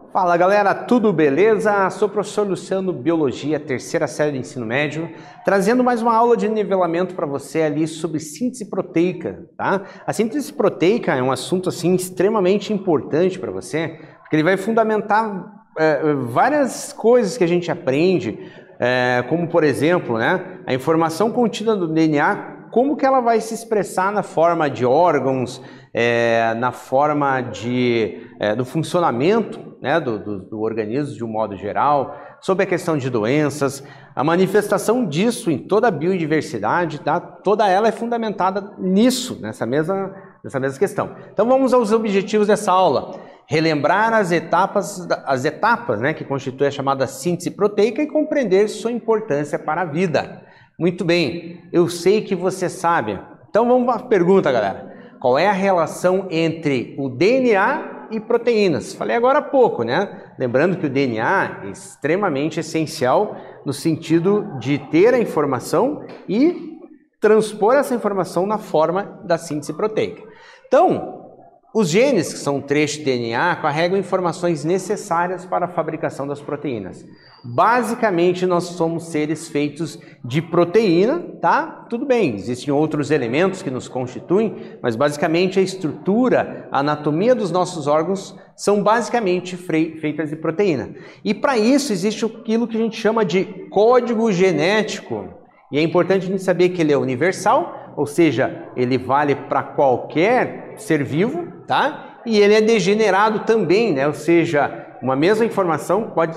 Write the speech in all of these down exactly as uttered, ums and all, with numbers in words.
Fala galera, tudo beleza? Sou o professor Luciano, Biologia, terceira série do ensino médio, trazendo mais uma aula de nivelamento para você ali sobre síntese proteica, tá? A síntese proteica é um assunto assim extremamente importante para você, porque ele vai fundamentar é, várias coisas que a gente aprende, é, como por exemplo, né, a informação contida no D N A, como que ela vai se expressar na forma de órgãos, é, na forma de, é, do funcionamento, né, do, do, do organismo de um modo geral, sobre a questão de doenças, a manifestação disso em toda a biodiversidade, tá? Toda ela é fundamentada nisso, nessa mesma, nessa mesma questão. Então vamos aos objetivos dessa aula. Relembrar as etapas, as etapas né, que constituem a chamada síntese proteica e compreender sua importância para a vida. Muito bem, eu sei que você sabe. Então vamos para a pergunta, galera. Qual é a relação entre o D N A e proteínas? Falei agora há pouco, né? Lembrando que o D N A é extremamente essencial no sentido de ter a informação e transpor essa informação na forma da síntese proteica. Então, os genes, que são um trecho de D N A, carregam informações necessárias para a fabricação das proteínas. Basicamente, nós somos seres feitos de proteína, tá? Tudo bem, existem outros elementos que nos constituem, mas basicamente a estrutura, a anatomia dos nossos órgãos são basicamente feitas de proteína. E para isso existe aquilo que a gente chama de código genético. E é importante a gente saber que ele é universal, ou seja, ele vale para qualquer ser vivo, tá? E ele é degenerado também, né? Ou seja, uma mesma informação pode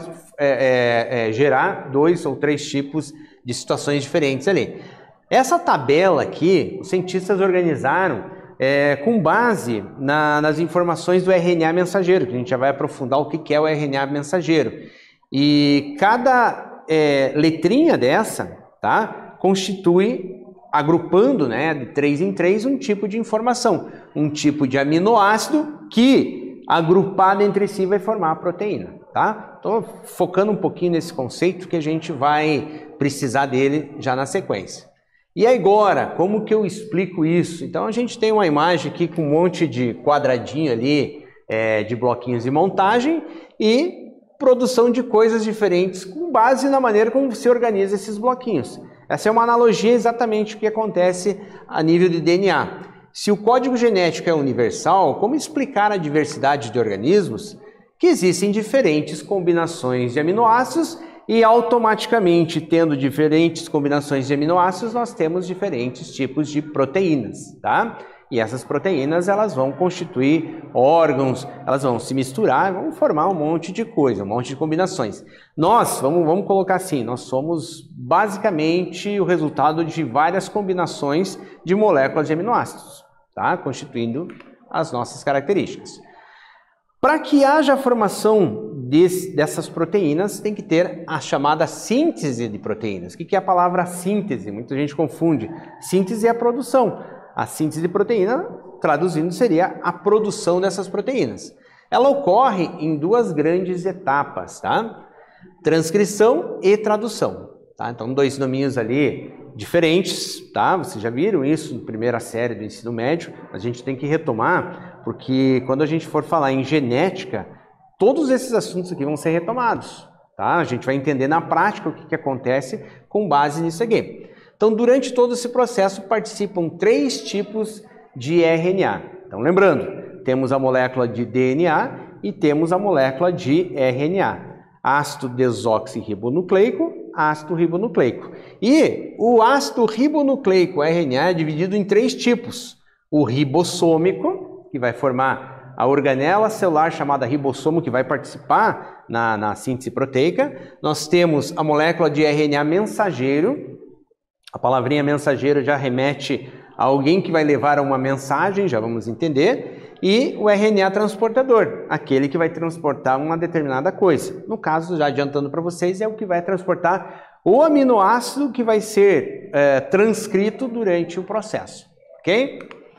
é, é, é, gerar dois ou três tipos de situações diferentes ali. Essa tabela aqui, os cientistas organizaram é, com base na, nas informações do R N A mensageiro, que a gente já vai aprofundar o que é o R N A mensageiro. E cada é, letrinha dessa, tá, constitui, agrupando, né, de três em três, um tipo de informação, um tipo de aminoácido que, agrupado entre si, vai formar a proteína, tá? Estou focando um pouquinho nesse conceito que a gente vai precisar dele já na sequência. E agora, como que eu explico isso? Então a gente tem uma imagem aqui com um monte de quadradinho ali, é, de bloquinhos de montagem e produção de coisas diferentes com base na maneira como você organiza esses bloquinhos. Essa é uma analogia exatamente o que acontece a nível de D N A. Se o código genético é universal, como explicar a diversidade de organismos que existem diferentes combinações de aminoácidos e automaticamente, tendo diferentes combinações de aminoácidos, nós temos diferentes tipos de proteínas, tá? E essas proteínas, elas vão constituir órgãos, elas vão se misturar, vão formar um monte de coisa, um monte de combinações. Nós, vamos, vamos colocar assim, nós somos basicamente o resultado de várias combinações de moléculas de aminoácidos, tá? Constituindo as nossas características. Para que haja a formação desse, dessas proteínas, tem que ter a chamada síntese de proteínas. O que é a palavra síntese? Muita gente confunde. Síntese é a produção. A síntese de proteína, traduzindo, seria a produção dessas proteínas. Ela ocorre em duas grandes etapas, tá? Transcrição e tradução, tá? Então, dois nominhos ali diferentes, tá? Vocês já viram isso na primeira série do ensino médio. A gente tem que retomar, porque quando a gente for falar em genética, todos esses assuntos aqui vão ser retomados, tá? A gente vai entender na prática o que, que acontece com base nisso aqui. Então, durante todo esse processo, participam três tipos de R N A. Então, lembrando, temos a molécula de D N A e temos a molécula de R N A. Ácido desoxirribonucleico, ácido ribonucleico. E o ácido ribonucleico R N A é dividido em três tipos. O ribossômico, que vai formar a organela celular chamada ribossomo, que vai participar na, na síntese proteica. Nós temos a molécula de R N A mensageiro. A palavrinha mensageiro já remete a alguém que vai levar uma mensagem, já vamos entender, e o R N A transportador, aquele que vai transportar uma determinada coisa. No caso, já adiantando para vocês, é o que vai transportar o aminoácido que vai ser é, transcrito durante o processo, ok?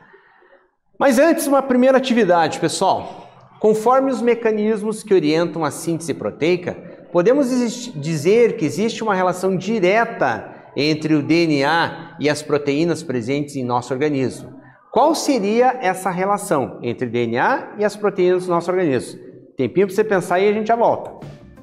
Mas antes, uma primeira atividade, pessoal. Conforme os mecanismos que orientam a síntese proteica, podemos dizer que existe uma relação direta entre o D N A e as proteínas presentes em nosso organismo. Qual seria essa relação entre D N A e as proteínas do nosso organismo? Tempinho para você pensar e a gente já volta.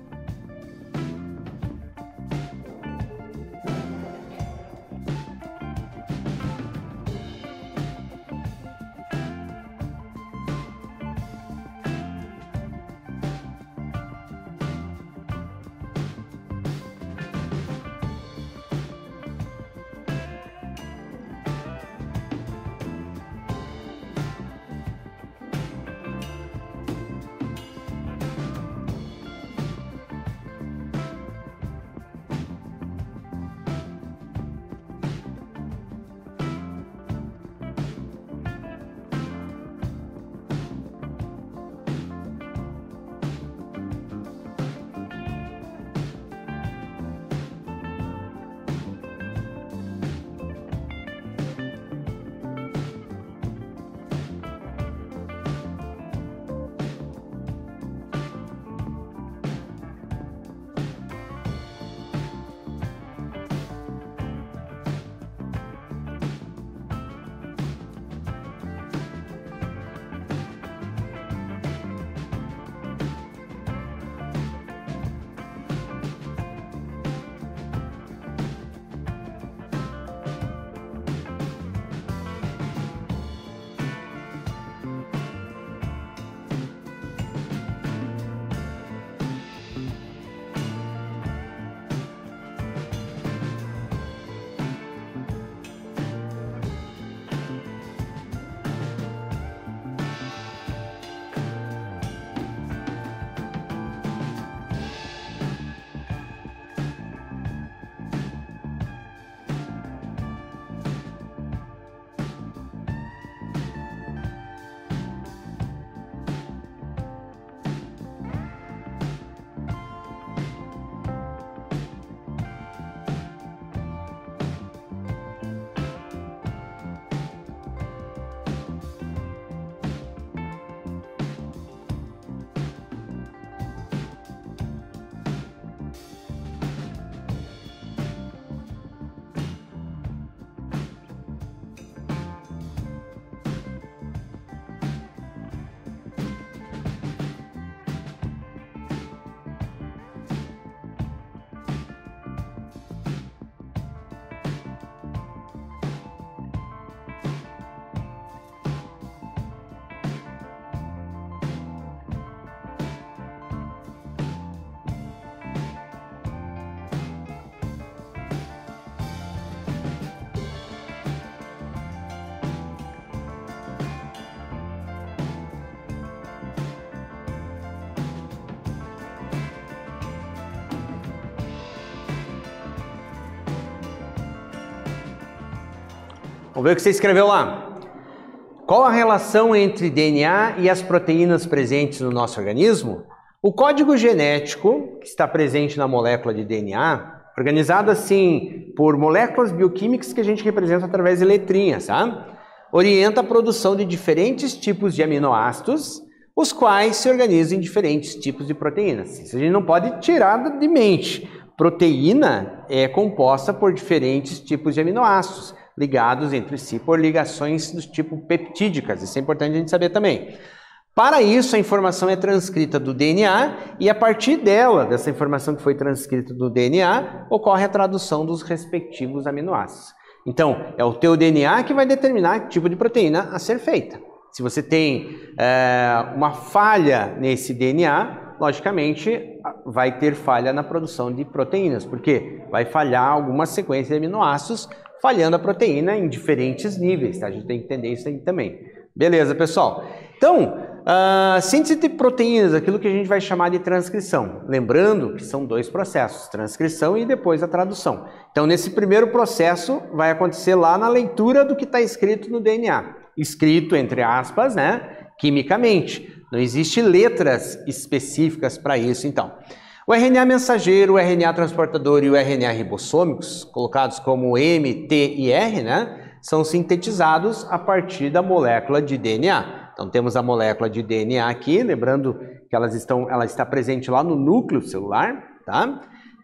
Vamos ver o que você escreveu lá. Qual a relação entre D N A e as proteínas presentes no nosso organismo? O código genético que está presente na molécula de D N A, organizado assim por moléculas bioquímicas que a gente representa através de letrinhas, tá? Orienta a produção de diferentes tipos de aminoácidos, os quais se organizam em diferentes tipos de proteínas. Isso a gente não pode tirar de mente. Proteína é composta por diferentes tipos de aminoácidos, ligados entre si por ligações do tipo peptídicas. Isso é importante a gente saber também. Para isso, a informação é transcrita do D N A e a partir dela, dessa informação que foi transcrita do D N A, ocorre a tradução dos respectivos aminoácidos. Então, é o teu D N A que vai determinar que tipo de proteína a ser feita. Se você tem é, uma falha nesse D N A, logicamente vai ter falha na produção de proteínas, porque vai falhar alguma sequência de aminoácidos, falhando a proteína em diferentes níveis, tá? A gente tem que entender isso aí também. Beleza, pessoal? Então, a síntese de proteínas, aquilo que a gente vai chamar de transcrição. Lembrando que são dois processos, transcrição e depois a tradução. Então, nesse primeiro processo, vai acontecer lá na leitura do que está escrito no D N A. Escrito, entre aspas, né? Quimicamente. Não existe letras específicas para isso, então. O R N A mensageiro, o R N A transportador e o R N A ribossômicos, colocados como M, T e R, né, são sintetizados a partir da molécula de D N A. Então temos a molécula de D N A aqui, lembrando que elas estão, ela está presente lá no núcleo celular, tá?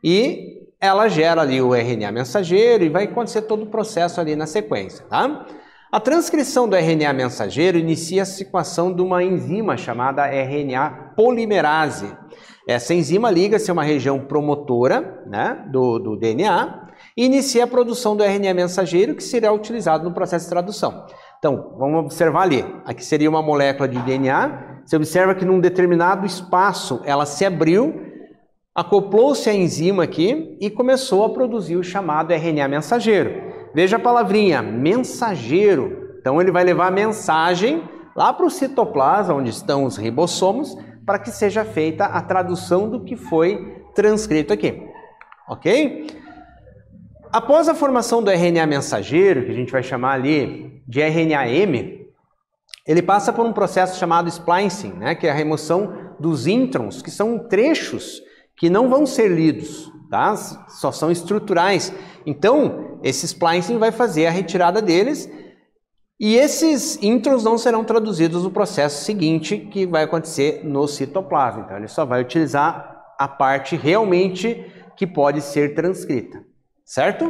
E ela gera ali o R N A mensageiro e vai acontecer todo o processo ali na sequência, tá? A transcrição do R N A mensageiro inicia-se com a ação de uma enzima chamada R N A polimerase. Essa enzima liga-se a uma região promotora, né, do, do D N A e inicia a produção do R N A mensageiro que será utilizado no processo de tradução. Então, vamos observar ali. Aqui seria uma molécula de D N A. Você observa que num determinado espaço ela se abriu, acoplou-se a enzima aqui e começou a produzir o chamado R N A mensageiro. Veja a palavrinha, mensageiro. Então ele vai levar a mensagem lá para o citoplasma, onde estão os ribossomos, para que seja feita a tradução do que foi transcrito aqui. Ok? Após a formação do R N A mensageiro, que a gente vai chamar ali de R N A M, ele passa por um processo chamado splicing, né, que é a remoção dos introns, que são trechos que não vão ser lidos, tá? Só são estruturais. Então, esse splicing vai fazer a retirada deles e esses introns não serão traduzidos no processo seguinte que vai acontecer no citoplasma. Então, ele só vai utilizar a parte realmente que pode ser transcrita, certo?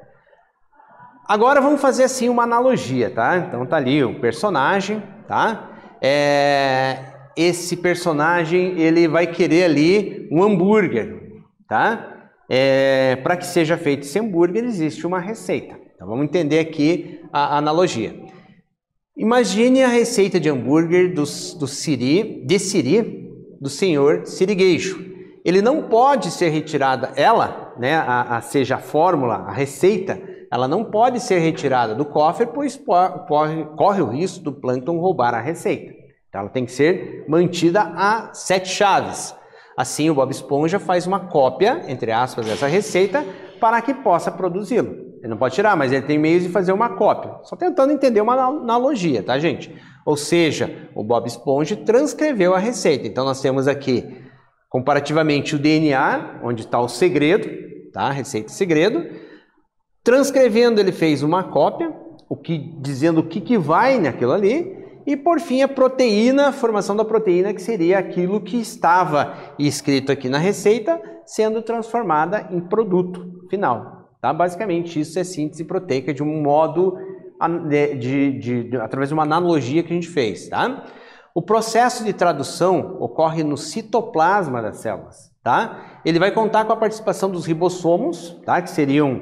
Agora vamos fazer assim uma analogia, tá? Então tá ali o personagem, tá? É... Esse personagem ele vai querer ali um hambúrguer, tá? É, para que seja feito esse hambúrguer, existe uma receita. Então vamos entender aqui a, a analogia. Imagine a receita de hambúrguer do, do Siri, de Siri, do senhor Sirigueijo. Ele não pode ser retirada, ela, né, a, a, seja a fórmula, a receita, ela não pode ser retirada do cofre, pois corre, corre o risco do plâncton roubar a receita. Então ela tem que ser mantida a sete chaves. Assim, o Bob Esponja faz uma cópia, entre aspas, dessa receita para que possa produzi-lo. Ele não pode tirar, mas ele tem meios de fazer uma cópia. Só tentando entender uma analogia, tá, gente? Ou seja, o Bob Esponja transcreveu a receita. Então, nós temos aqui, comparativamente, o D N A, onde está o segredo, tá? Receita e segredo. Transcrevendo, ele fez uma cópia, o que, dizendo o que, que vai naquilo ali. E, por fim, a proteína, a formação da proteína, que seria aquilo que estava escrito aqui na receita, sendo transformada em produto final. Tá? Basicamente, isso é síntese proteica de um modo, de, de, de, de, através de uma analogia que a gente fez. Tá? O processo de tradução ocorre no citoplasma das células. Tá? Ele vai contar com a participação dos ribossomos, tá? Que seriam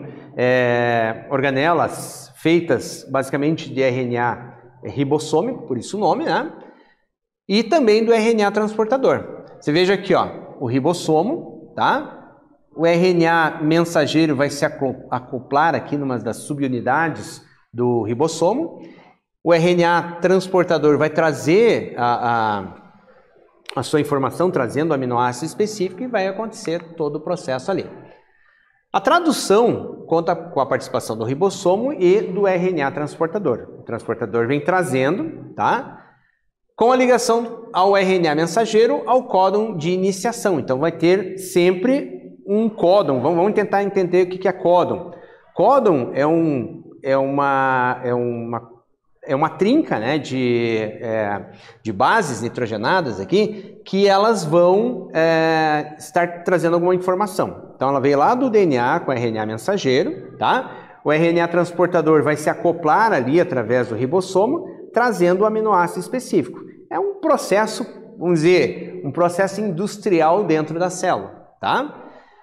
é, organelas feitas basicamente de R N A ribossômico, por isso o nome, né? E também do R N A transportador. Você veja aqui, ó, o ribossomo, tá? O R N A mensageiro vai se acoplar aqui numa das subunidades do ribossomo. O R N A transportador vai trazer a, a, a sua informação, trazendo o aminoácido específico e vai acontecer todo o processo ali. A tradução conta com a participação do ribossomo e do R N A transportador. O transportador vem trazendo, tá? Com a ligação ao R N A mensageiro, ao códon de iniciação. Então vai ter sempre um códon. Vamos tentar entender o que é códon. Códon é, um, é, uma, é, uma, é uma trinca, né, de, é, de bases nitrogenadas aqui, que elas vão é, estar trazendo alguma informação. Então ela veio lá do D N A com o R N A mensageiro, tá? O R N A transportador vai se acoplar ali através do ribossomo, trazendo o aminoácido específico. É um processo, vamos dizer, um processo industrial dentro da célula, tá?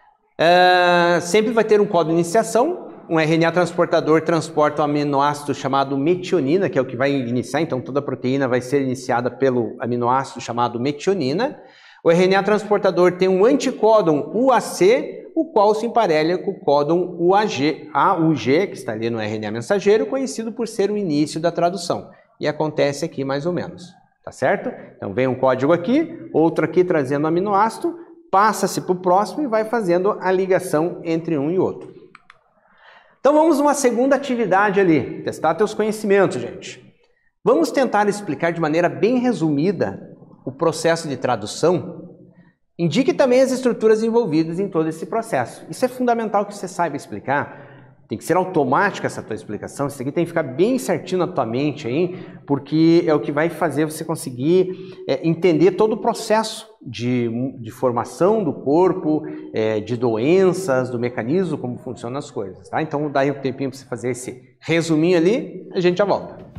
É, sempre vai ter um código de iniciação. Um R N A transportador transporta o aminoácido chamado metionina, que é o que vai iniciar, então toda a proteína vai ser iniciada pelo aminoácido chamado metionina. O R N A transportador tem um anticódon U A C, o qual se emparelha com o códon U A G, A U G, que está ali no R N A mensageiro, conhecido por ser o início da tradução. E acontece aqui mais ou menos, tá certo? Então vem um código aqui, outro aqui trazendo o aminoácido, passa-se para o próximo e vai fazendo a ligação entre um e outro. Então vamos uma segunda atividade ali, testar teus conhecimentos, gente. Vamos tentar explicar de maneira bem resumida o processo de tradução. Indique também as estruturas envolvidas em todo esse processo. Isso é fundamental que você saiba explicar. Tem que ser automática essa tua explicação. Isso aqui tem que ficar bem certinho na tua mente aí, porque é o que vai fazer você conseguir é, entender todo o processo de, de formação do corpo, é, de doenças, do mecanismo, como funcionam as coisas, tá? Então dá aí um tempinho para você fazer esse resuminho ali, a gente já volta.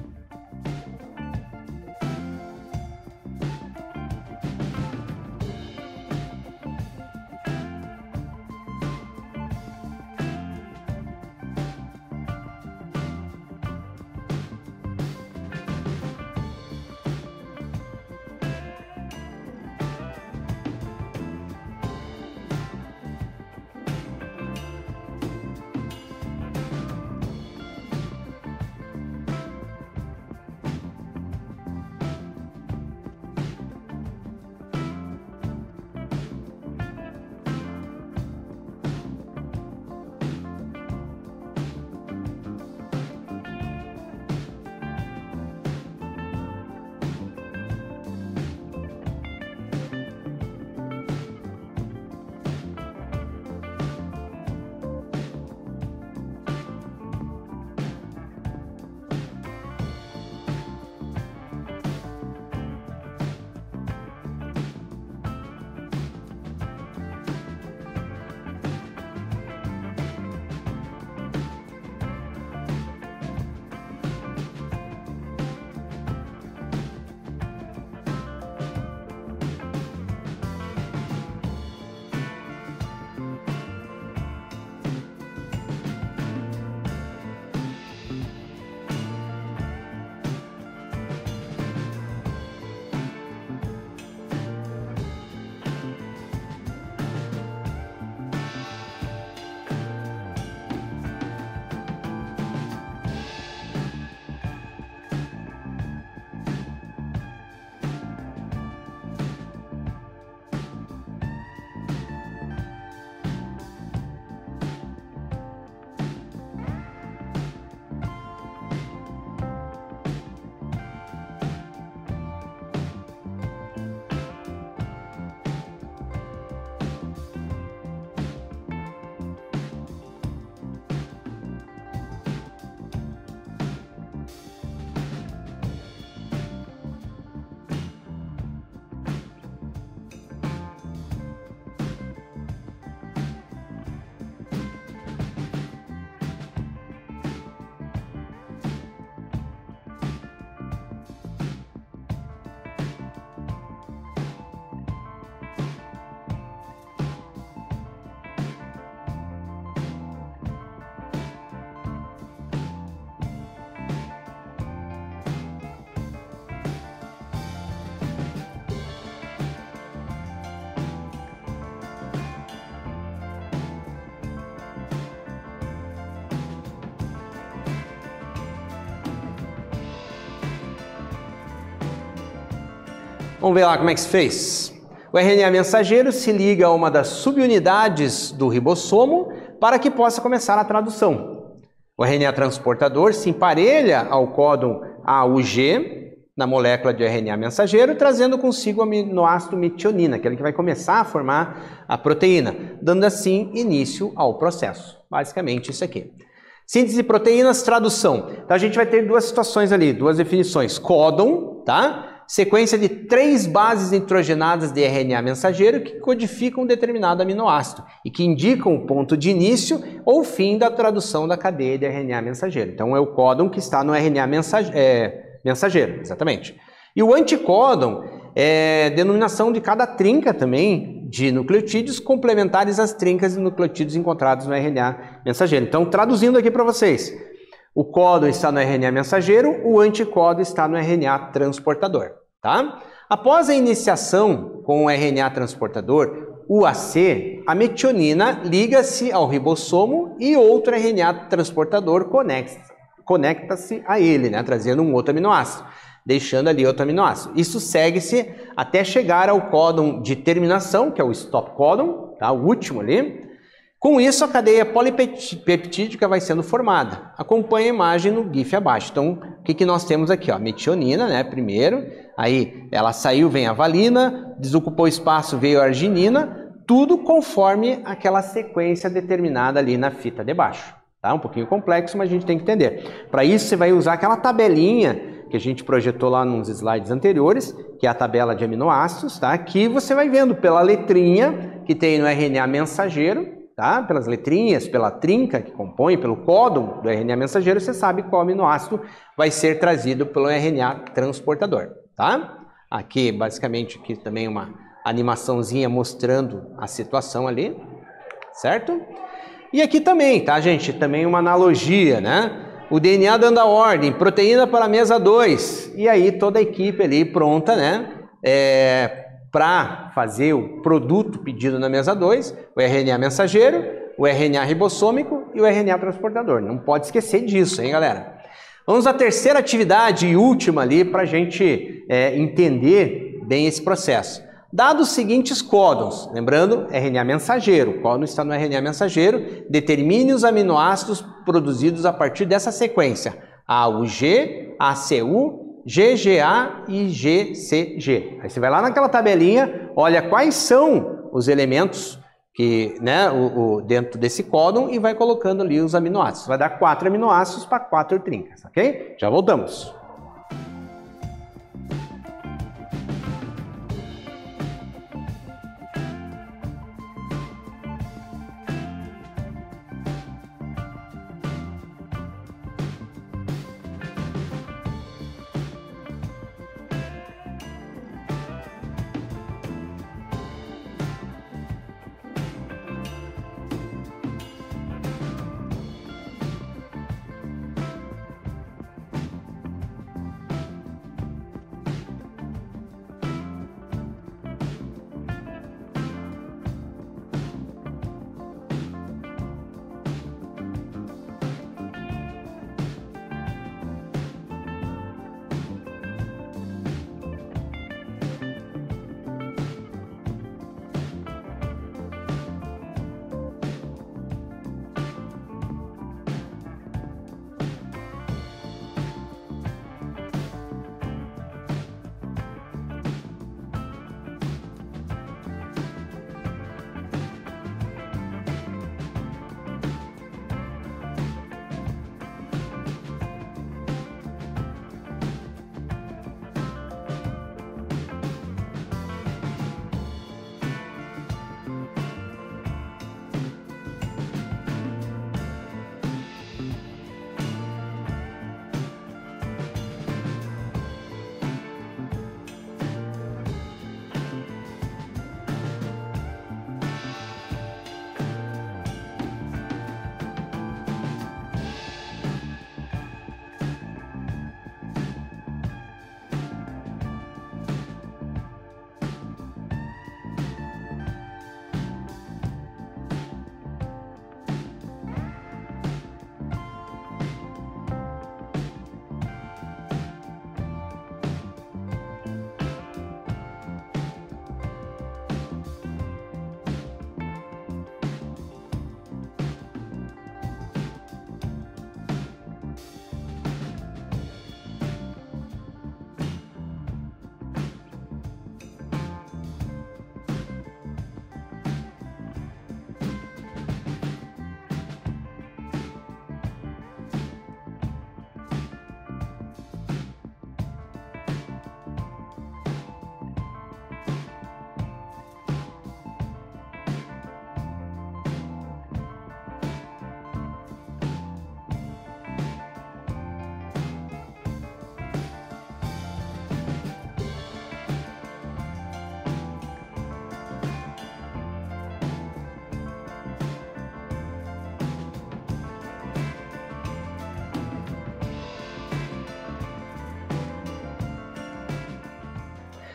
Vamos ver lá como é que se fez. O R N A mensageiro se liga a uma das subunidades do ribossomo para que possa começar a tradução. O R N A transportador se emparelha ao códon A U G na molécula de R N A mensageiro, trazendo consigo o aminoácido metionina, aquele que vai começar a formar a proteína, dando assim início ao processo. Basicamente isso aqui. Síntese de proteínas, tradução. Então a gente vai ter duas situações ali, duas definições. Códon, tá? Sequência de três bases nitrogenadas de R N A mensageiro que codificam um determinado aminoácido e que indicam o ponto de início ou fim da tradução da cadeia de R N A mensageiro. Então é o códon que está no R N A mensageiro. É, mensageiro, exatamente. E o anticódon é denominação de cada trinca também de nucleotídeos complementares às trincas de nucleotídeos encontrados no R N A mensageiro. Então, traduzindo aqui para vocês, o códon está no R N A mensageiro, o anticódon está no R N A transportador, tá? Após a iniciação com o R N A transportador, U A C, a metionina liga-se ao ribossomo e outro R N A transportador conecta conecta-se a ele, né, trazendo um outro aminoácido, deixando ali outro aminoácido. Isso segue-se até chegar ao códon de terminação, que é o stop códon, tá, o último ali. Com isso, a cadeia polipeptídica vai sendo formada. Acompanhe a imagem no GIF abaixo. Então, o que, que nós temos aqui? Ó, metionina, né, primeiro, aí ela saiu, vem a valina, desocupou espaço, veio a arginina, tudo conforme aquela sequência determinada ali na fita de baixo. Tá? Um pouquinho complexo, mas a gente tem que entender. Para isso, você vai usar aquela tabelinha que a gente projetou lá nos slides anteriores, que é a tabela de aminoácidos, tá? Que você vai vendo pela letrinha que tem no R N A mensageiro, tá? Pelas letrinhas, pela trinca que compõe, pelo códon do R N A mensageiro, você sabe qual aminoácido vai ser trazido pelo R N A transportador, tá? Aqui, basicamente, aqui também uma animaçãozinha mostrando a situação ali, certo? E aqui também, tá, gente? Também uma analogia, né? O D N A dando a ordem, proteína para a mesa dois. E aí toda a equipe ali pronta, né? É, para fazer o produto pedido na mesa dois, o R N A mensageiro, o R N A ribossômico e o R N A transportador. Não pode esquecer disso, hein, galera? Vamos à terceira atividade e última ali para a gente é, entender bem esse processo. Dados os seguintes códons, lembrando, R N A mensageiro, o códon está no R N A mensageiro, determine os aminoácidos produzidos a partir dessa sequência, A U G, A C U, G G A e G C G. Aí você vai lá naquela tabelinha, olha quais são os elementos que, né, o, o, dentro desse códon e vai colocando ali os aminoácidos. Vai dar quatro aminoácidos para quatro trincas, ok? Já voltamos.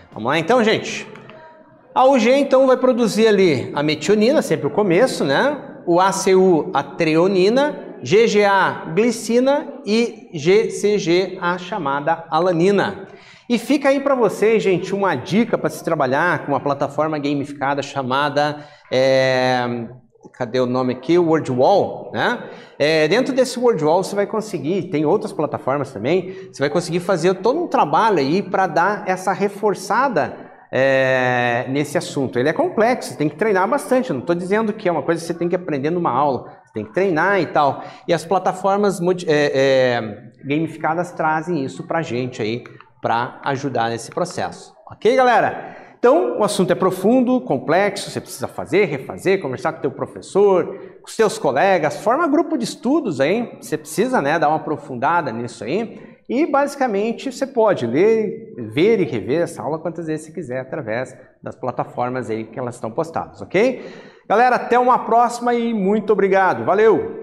Vamos lá então, gente? A U G, então, vai produzir ali a metionina, sempre o começo, né? O A C U, a treonina, G G A, glicina e G C G, a chamada alanina. E fica aí para vocês, gente, uma dica para se trabalhar com uma plataforma gamificada chamada... É... Cadê o nome aqui? O WordWall, né? É, dentro desse WordWall você vai conseguir, tem outras plataformas também, você vai conseguir fazer todo um trabalho aí para dar essa reforçada é, nesse assunto. Ele é complexo, você tem que treinar bastante, eu não estou dizendo que é uma coisa que você tem que aprender numa aula, você tem que treinar e tal. E as plataformas é, é, gamificadas trazem isso para a gente aí, para ajudar nesse processo. Ok, galera? Então, o assunto é profundo, complexo, você precisa fazer, refazer, conversar com o teu professor, com os teus colegas, forma grupo de estudos aí, você precisa, né, dar uma aprofundada nisso aí, e basicamente você pode ler, ver e rever essa aula quantas vezes você quiser através das plataformas aí que elas estão postadas, ok? Galera, até uma próxima e muito obrigado, valeu!